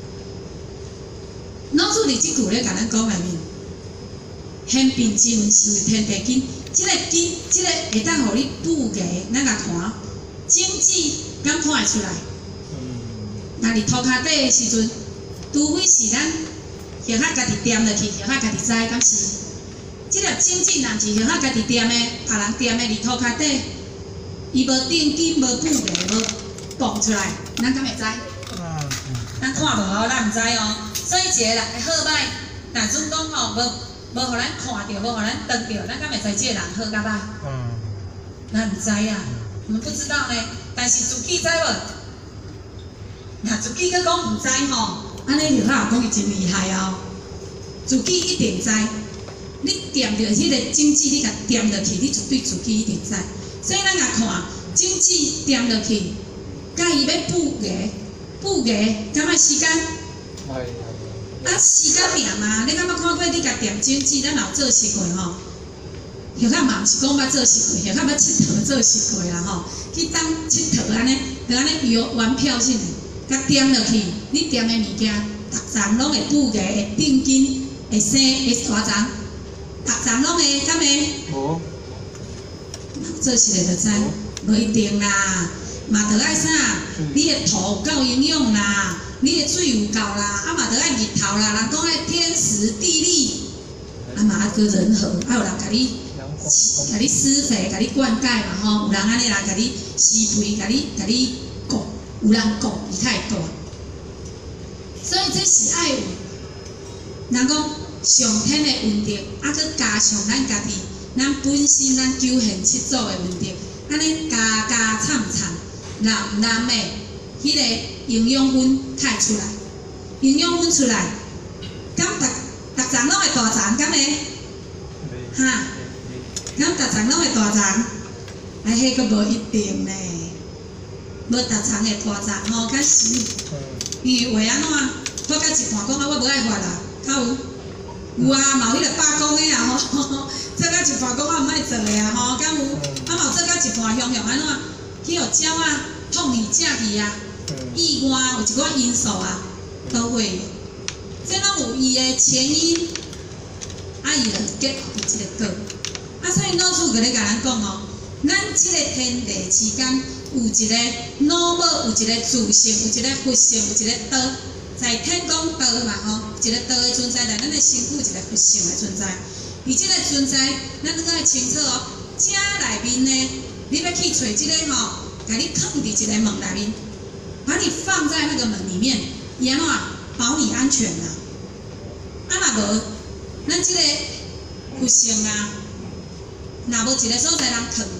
Speaker 3: 老子伫即句咧甲咱讲内面，显变之文是为天地经，即个经，即个会当互你布个，咱甲看，经济敢看会出来？若伫涂骹底的时阵，除非是咱叶仔家己掂落去，叶仔家己知，敢是？即粒经济若是叶仔家己掂的，别人掂的伫涂骹底，伊无定金，无布个，无放出来，咱敢会知？咱看无哦，咱毋知哦。所以一个人的好歹，若准讲吼，无互咱看着，无互咱当着，咱敢会知即个人好甲歹？咱毋知啊，我们不知道呢。但是自己知无？若自己佮讲毋知吼，安尼就较讲伊真厉害哦。自己一定知，你掂着迄个经济，你甲掂落去，你绝对自己一定知。所以咱甲看经济掂落去，甲伊要布艺，敢爱时间？啊，时间命嘛，你敢捌看过你甲掂经济，咱有做事过吼？叶仔嘛毋是讲捌做事过，叶仔捌佚佗做事过啦吼。去当佚佗安尼，就安尼玩票性的，甲掂落去，你掂的物件，逐层拢会布艺，会定金，会生，会大层，逐层拢会，敢会？无。做事的就知，无一定啦。嘛，着爱啥？你的土有够营养啦，你的水有够啦，啊嘛着爱日头啦。人讲爱天时地利，啊嘛爱个人和，啊有人甲你施肥，甲你灌溉嘛吼，有人安尼来甲你施肥，甲你顾，有人顾伊较会大。所以这是爱有，人讲上天的运德，啊佮加上咱家己，咱本身咱九贤七祖的运德，安尼加掺掺。蓝的，迄个营养分太出来，营养分出来，敢逐层拢会大层，敢会？哈？敢逐层拢会大层？啊，迄个无一定呢，无逐层会大层吼，敢是？因为为安怎？我甲一半讲啊，我无爱发啦，敢有？有啊，嘛有迄个罢工的啊吼，做甲一半讲我毋爱做的啊吼，敢有？啊嘛做甲一半向安怎？去互鸟啊碰去食去啊，意外有一寡因素啊，都会，这拢有伊的前因，啊伊就结合一个果，啊所以老师就咧甲咱讲哦，咱即个天地之间有一个脑母，有一个自性，有一个佛性，有一个道，在天讲道嘛吼，一个道的存在，在咱的身躯有一个佛性的存在，而即个存在，咱都爱清楚哦，遮内面呢。你要去找这个吼，甲你放伫一个门内面，把你放在那个门里面，伊安怎保你安全啊？啊，若无，咱这个佛性啊，若无一个所在人藏，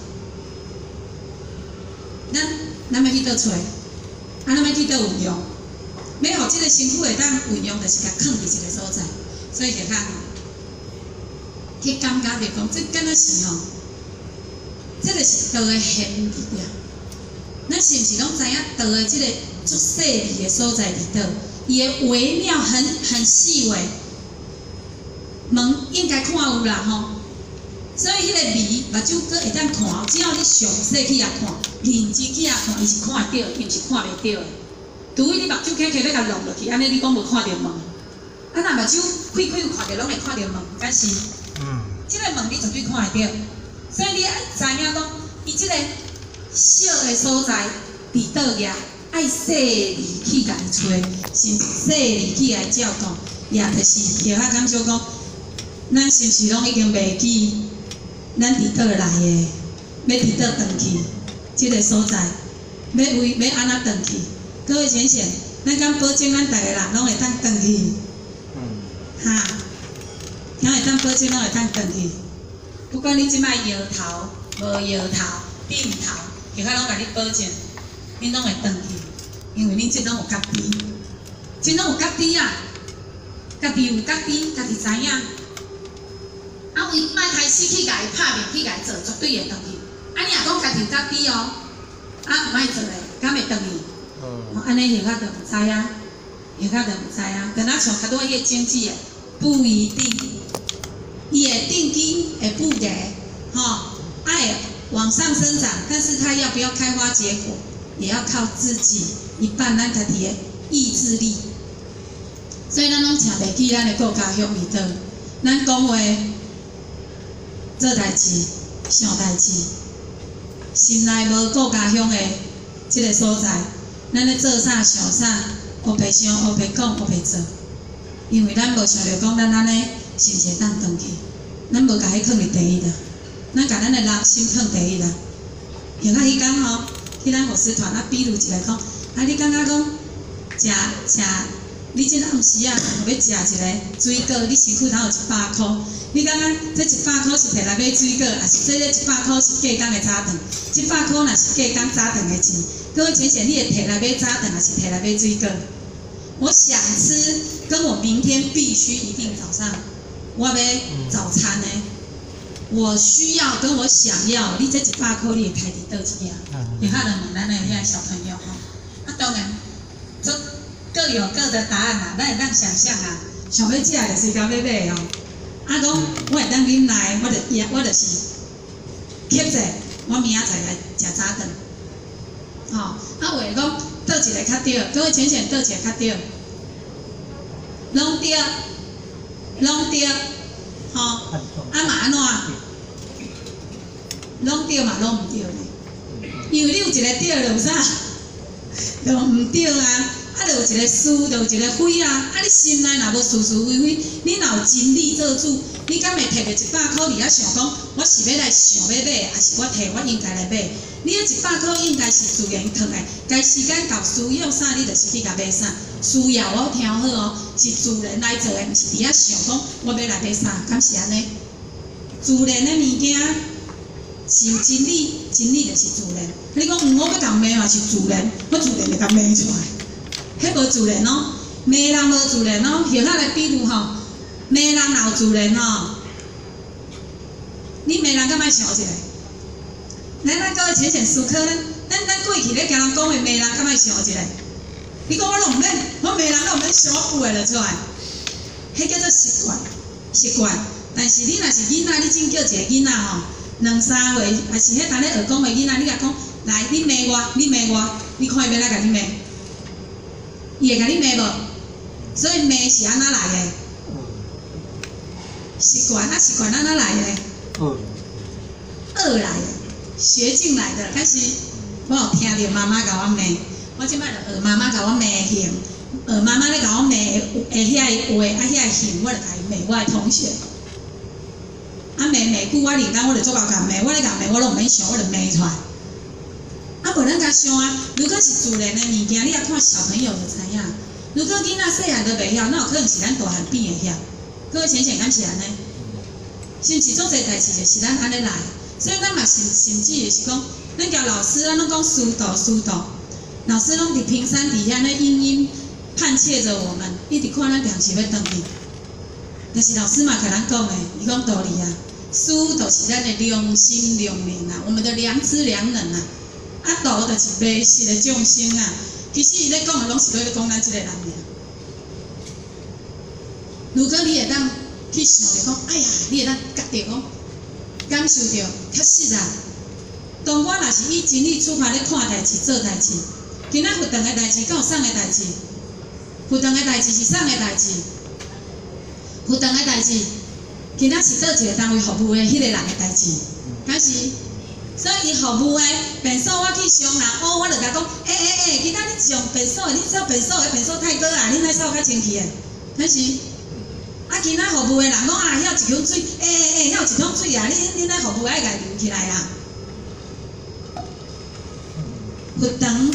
Speaker 3: 咱要去倒找，啊，咱要去倒运用，要互这个身躯会当运用，就是甲放伫一个所在，所以就看，去感觉着讲，这敢若是吼。这个是道的玄义啊！咱是毋是拢知影道的这个足细微的所在伫倒？伊的微妙很细微，门应该看有啦吼。所以迄个微目睭佫会当看，只要你详细去遐看，认真去遐看，伊是看得到，伊毋是看袂到的。除非你目睭起要甲弄落去，安尼你讲无看到门。啊，若目睭开有看到，拢会看到门，敢是？这个门你绝对看得到。所以你爱知影讲，伊即个小的所在伫倒呀，爱细腻去甲伊找，是细腻去来照顾，也就是叶仔感受讲，咱是毋是拢已经袂记咱伫倒来的，要伫倒转去，即个所在，要安怎转去？各位先生，咱敢保证咱逐个人拢会当转去？ 哈，听会当保证，拢会当转去。不管你即摆摇头、无摇头、点头，其他拢甲你保证，恁拢会转去，因为恁即拢有家己，即拢有家己啊，家己有家己，家己知影。啊，为莫开始去甲伊拍面，去甲伊做，绝对会转去。啊，你若讲家己有家己哦，啊，莫做咧，敢会转去？安尼现在就唔知啊，现在就唔知啊。跟咱像较多迄个经济诶，不一定，伊会定金会不给，吼，会往上生长，但是它要不要开花结果，也要靠自己一半咱家己诶意志力。所以咱拢请袂起咱诶国家乡里头，咱讲话做代志、想代志，心内无国家乡诶即个所在。咱咧做啥想啥，乌白想、乌白讲、乌白做，因为咱无想着讲咱安尼是毋是会当转去，咱无甲迄放伫第一啦，咱甲咱的人心放第一啦。像迄天吼，去咱护士团啊，比如一个讲，啊，你感觉讲食，你即暗时啊，要食一个水果，你身躯头有100块，你感觉这100块是摕来买水果，还是这100块是价工的早顿？100块若是价工早顿的钱。各位浅浅，你会摕来买早顿，还是摕来买水果？我想吃，跟我明天必须一定早上我要早餐呢。我需要跟我想要，你这100块你会开伫倒一样？有可能问咱的遐小朋友吼，啊当然，这各有各的答案啦，咱会当想象啊。想要食就是到要买哦。啊讲我会当啉来，我就是吸者，我明仔载来食早顿。吼，啊，话讲倒一个较对，各位浅浅倒一个较对，拢对，吼，啊嘛安怎？拢对嘛，拢毋对呢？因为你有一个对，就有啥？就毋对啊！啊，就有一个是，就有一个非啊！啊，你心内若无是是非非，你若有真理做主，你敢会摕着100块，而遐想讲，我是要来想要买，还是我摕我应该来买？你迄100块应该是自然赚的，该时间到需要啥，你就是去甲买啥。需要我听好哦，是自然来做的，毋是伫遐想讲我要来买啥，敢是安尼？自然的物件是有真理，真理就是自然。你讲我要甲骂嘛是自然，我自然就甲骂出来，迄无自然哦，骂人无自然哦。后下来比如吼，骂人若有自然吼，你骂人敢莫想一下？咱各位浅浅思考，咱过去咧甲人讲的骂人，敢莫想一下？你讲我拢毋免，我骂人拢毋免想，我背会就出来。迄叫做习惯。但是你若是囡仔，你真叫一个囡仔吼，2、3岁，还是迄单咧学讲的囡仔，你甲讲，来，你骂我，你看伊要来甲你骂，伊会甲你骂无？所以骂是安怎来的？习惯安怎来的？学来的。学进来的，但是我有听到妈妈甲我骂，我即摆就学妈妈甲我骂的型，学妈妈咧甲我骂的遐个话，啊遐个型，我就甲伊骂我的同学。啊骂久，我认当我就做到甲骂，我咧甲骂，我拢毋免想，我就骂出来。啊无咱甲想啊，如果是自然的物件，你也看小朋友就知影。如果囡仔细汉都袂晓，那有可能是咱大汉变会晓。各位浅浅敢是安尼？是毋是做侪代志就是咱安尼来？所以咱嘛甚至就是讲，咱交老师，咱拢讲疏导，老师拢伫平山底下咧殷殷盼切着我们，一直看咱定时要转去。但是老师嘛，甲咱讲诶，伊讲道理啊，疏就是咱的良心良能啊，我们的良知良能啊，啊道就是迷失的众生啊。其实伊咧讲的拢是咧讲咱即个人尔。如果你会当去想着讲，哎呀，你会当觉着讲。感受到，确实啊。当我若是以真理出发咧看代志、做代志，今仔活动的代志，敢有送的代志？活动的代志是送的代志，活动的代志，今仔是倒一个单位服务的迄个人的代志，敢是？所以伊服务的便所，我去上人，我就甲讲，今仔你上便所，你走便所的便所太高啊，你莫扫较清气的，敢是？啊，今仔服务的人讲啊，遐有一桶水，遐有一桶水啊，恁咧服务爱甲留起来啦。活动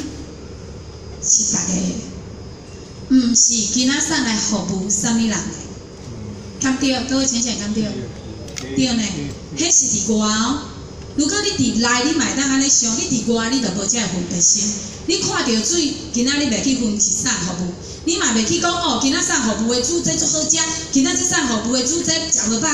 Speaker 3: 是大家的，毋是今仔送来服务啥物人的。 敢对？各位先生敢对？对呢，迄是伫外哦。如果你伫内，你嘛会当安尼想；你伫外，你就无遮分别心。你看到水，今仔日袂去分是送服务，你嘛袂去讲哦，今仔送服务的煮这足好食，今仔这送服务的煮这食无饱。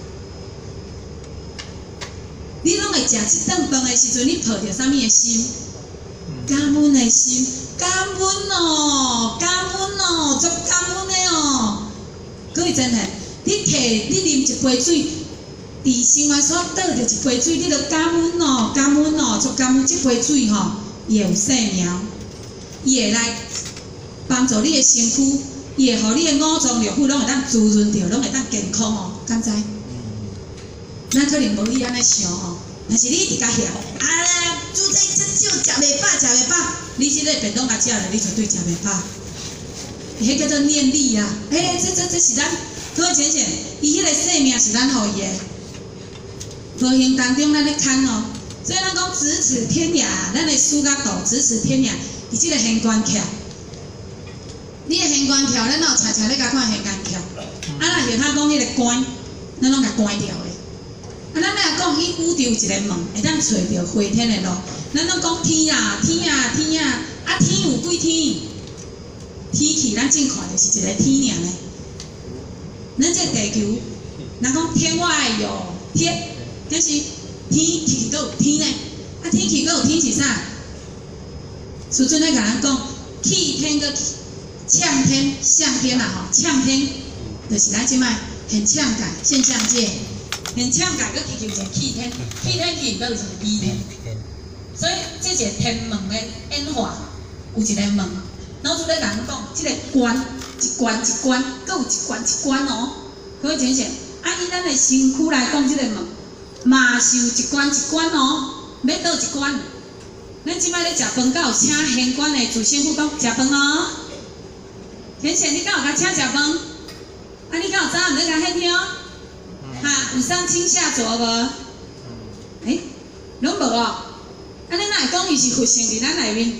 Speaker 3: 你拢会食即顿饭的时阵，你抱着啥物的心？感恩的心，感恩哦，感恩哦，足感恩的哦。各位真诶，你摕你啉一杯水，伫生活所倒着一杯水，你就感恩哦，感恩哦，足感恩。即杯水吼，伊会有生命，伊会来帮助你的身躯，伊会互你的五脏六腑拢会当滋润着，拢会当健康哦，敢知？咱可能无伊安尼想吼，但是你伫甲遐，煮这少食袂饱，食袂饱，你即个便当甲食了，你绝对食袂饱。迄叫做念力啊！这是咱各位姐姐，伊迄个生命是咱互伊的。无形当中咱咧看哦，所以咱讲咫尺天涯，咱的思甲度咫尺天涯，伫即个玄关桥。你的玄关桥，咱哪有常常咧甲看玄关桥？若是他讲迄个关，咱拢甲关掉的。咱若讲伊宇宙一个门，会当找着回天的路。咱拢讲天啊天啊天啊，天有几天？天气咱正看就是一个天尔呢。咱这地球，人讲天外有天，但是天气阁有天呢。天气阁有天是啥？师尊咧甲咱讲，气天阁呛天、向天啦吼，呛天就是咱即摆很呛感现象界，很呛感阁其实有一个气天，气天气阁有一个美天，所以这个天门的演化有一个门。老师咧甲咱讲，即个关一关一关，阁有一关一关哦。各位先生，以咱的身躯来讲，即个门嘛是有一关一关哦。要倒一关？咱即摆咧食饭，敢有请玄关的主先傅讲食饭哦？先生，你敢有甲请食饭？你敢有早暗咧甲迄听？有上清下浊无？拢无哦。你哪会讲伊是佛性伫咱内面？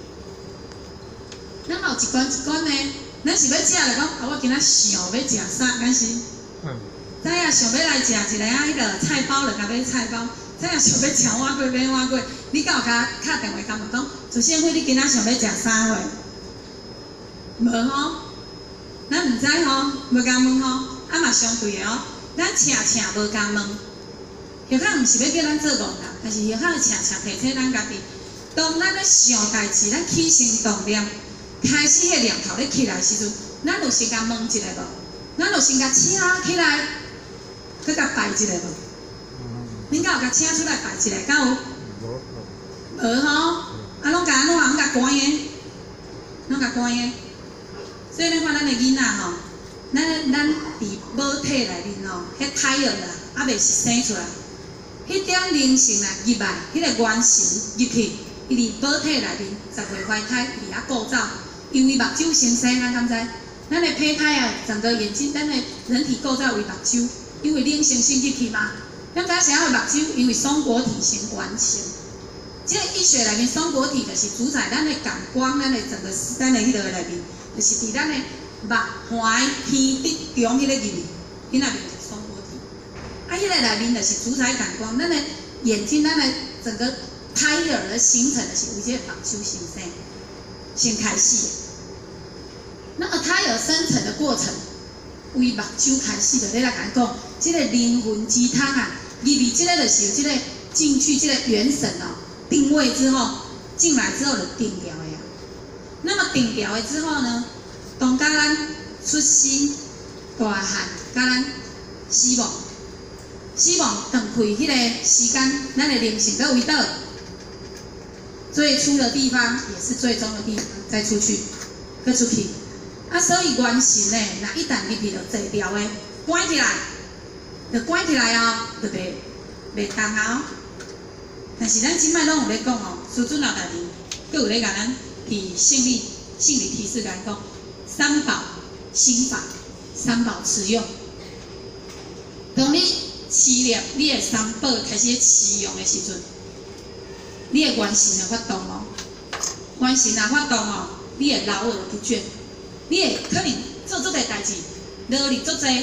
Speaker 3: 咱嘛有一关一关呢，咱是要食就讲，我今仔想要食啥，咱是。知影想要来食一个迄个菜包，就甲买菜包；知影想要吃碗粿，买碗粿。你敢有甲敲电话甲问讲，主先生，你今仔想要食啥货？无吼，咱毋知吼，无甲问吼，嘛相对的哦。咱请无甲问，许可毋是要叫咱做戆人，但是许可请提醒咱家己。当咱咧想代志，咱起心动念。开始迄念头咧起来时阵，咱就先甲问一下无？咱就先甲请起来，佮甲拜一下无？恁敢有甲请出来拜一下？敢有？无吼，拢甲拢甲关的，拢甲关的。所以咱看咱的囡仔吼，咱伫母体内面吼，迄胎儿啊，未是生出来，迄点灵性啦入来，迄个元神入去，伊伫母体内面10月怀胎，伊遐构造。因为目睭先生，咱敢知？咱的胚胎啊，整个眼睛，咱的人体构造为目睭，因为灵性进入去嘛。咱知影啥为目睭？因为松果体型完成。即个医学内面，松果体就是主宰咱的感光，咱的整个咱的迄个内面，就是伫咱的目环鼻鼻中迄个入面，迄内面就是松果体。迄个内面就是主宰感光，咱的眼睛，咱的整个胎儿的形成就是为这个目睭先生先开始。那么胎儿生成的过程，为目睭开始的，你来甲讲，这个灵魂之汤啊，入去这个就是有这个进去这个元神哦，定位之后进来之后就定掉的呀。那么定掉的之后呢，当甲咱出生、大汉，甲咱死亡，死亡断开迄个时间，咱的灵性在为倒？最初的地方也是最终的地方，再出去，再出去。所以元神呢，若一旦入去就坐掉的，关起来，就关起来哦，就袂动啊。但是咱即摆拢有咧讲哦，师尊老大人，佫有咧甲咱伫心理提示来讲，三宝心法，三宝持用。当你持念你的三宝开始持用的时阵，你的元神会发动哦，元神若发动哦，你会老而不倦。你会可能做足个代志，劳力足济，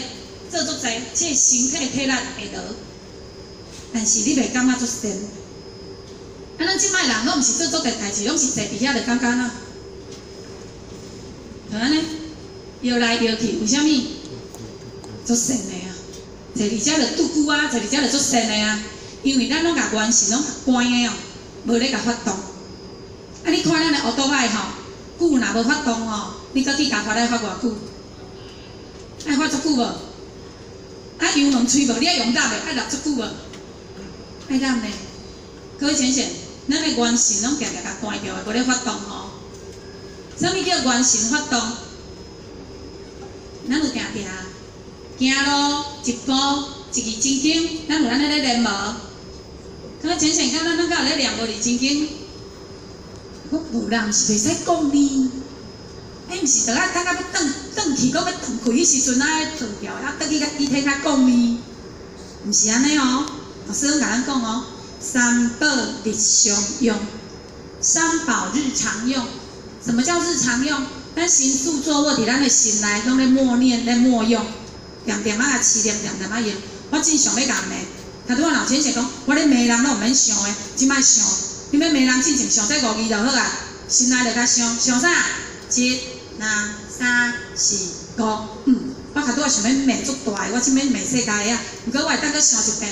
Speaker 3: 做足侪，即个身体体力会落，但是你袂感觉足神。啊，咱即摆人拢毋是做足侪代志，拢是坐伫遐就感觉喏，就安尼摇来摇去，为虾米？足神的啊！坐伫遮就拄久啊，坐伫遮就足神的啊，因为咱拢甲元神拢关的哦，无咧甲发动。啊，你看咱的乌多摆吼，久若无发动吼，你搁去甲发来发偌久？爱发足久无？啊，油两喙无？你爱用力的，爱立足久无？爱立呢。各位先生，咱的元神拢定定甲关掉的，无咧发动吼。啥物叫元神发动？咱有定定行路一步一字真经，咱有安尼咧练无？各位先生，敢咱敢有咧练无字真经？无人是袂使讲呢。毋是，就啊，感觉要转去，讲要转开迄时阵，啊，转掉，啊，转去甲伊体较讲呢，毋是安尼哦。老师拢甲咱讲哦，三宝日常用，三宝日常用。什么叫日常用？咱行住坐卧伫咱的心内，拢咧默念、咧默用，点点啊思念，点点啊用。我真想要甲骂，头拄仔老先生讲，我咧骂人都毋免想的，即摆想，你要骂人进前想这5字就好啊，心内就甲想啥？1、2、3、4、5，我头拄仔想要骂足大个，我即摆骂世界个啊，毋过我会当搁想一遍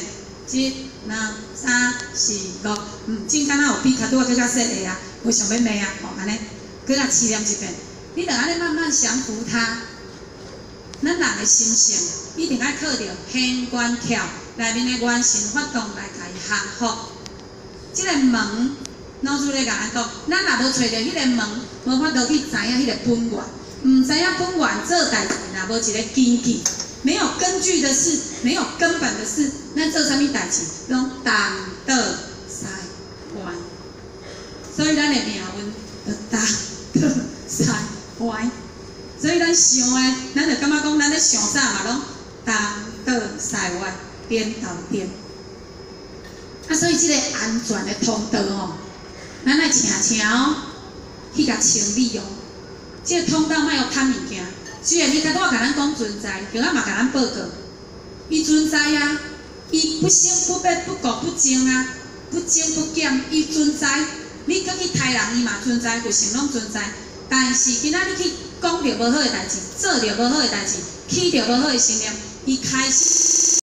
Speaker 3: ，1、2、3、4、5，真敢若有比头拄仔更较细个啊，无想要骂啊，吼安尼，搁甲试念一遍，你着安尼慢慢降服它。咱人的心性一定要靠着偏关窍内面的元神发动来甲伊降服。即个门，老师咧甲咱讲，咱若无找着迄个门，无法度去知影迄个本源。唔知影本源做代志，若无一个根据，没有根据的事，没有根本的事，咱做啥物代志，拢东倒西歪。所以咱的命运就东倒西歪。所以咱想诶，咱就感觉讲咱咧想啥嘛，拢东倒西歪，颠倒颠。啊，所以即个安全的通道吼，咱爱请哦，去甲清理哦。即个通道莫互贪物件。虽然你头拄仔甲咱讲存在，叫咱嘛甲咱报告，伊存在啊，伊不生不灭不垢不净啊，不增不减，伊存在。你搁去杀人，伊嘛存在，就成拢存在。但是今仔日去讲着无好诶代志，做着无好诶代志，起着无好诶信念，伊开始。